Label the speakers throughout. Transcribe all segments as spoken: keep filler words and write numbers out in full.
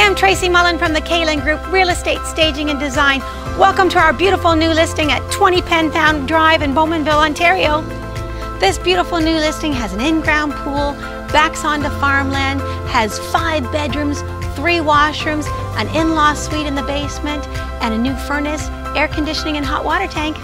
Speaker 1: I'm Tracy Mullen from the Kalen Group Real Estate Staging and Design. Welcome to our beautiful new listing at twenty Penpound Drive in Bowmanville, Ontario. This beautiful new listing has an in-ground pool, backs onto farmland, has five bedrooms, three washrooms, an in-law suite in the basement, and a new furnace, air conditioning, and hot water tank.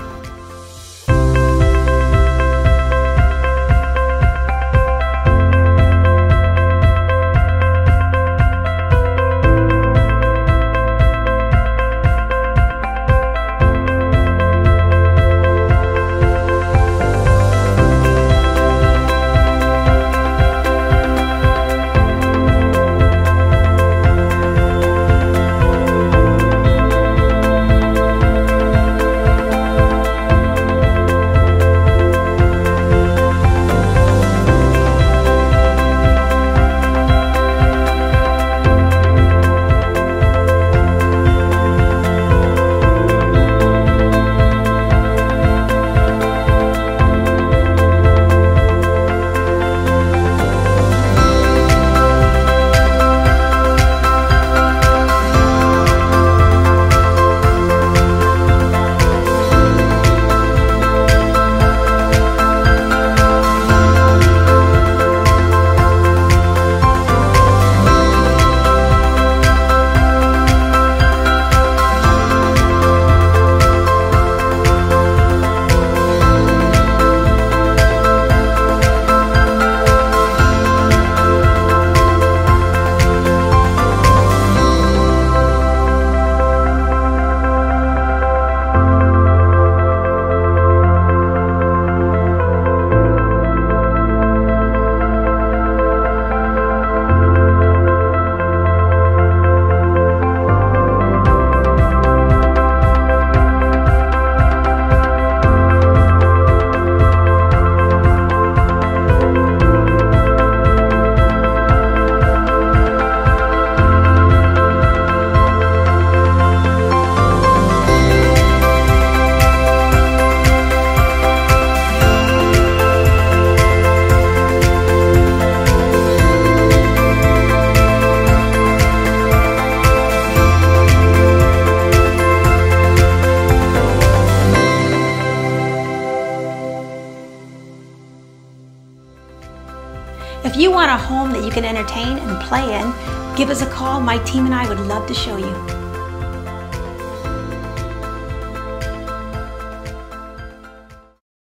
Speaker 1: If you want a home that you can entertain and play in, give us a call. My team and I would love to show you.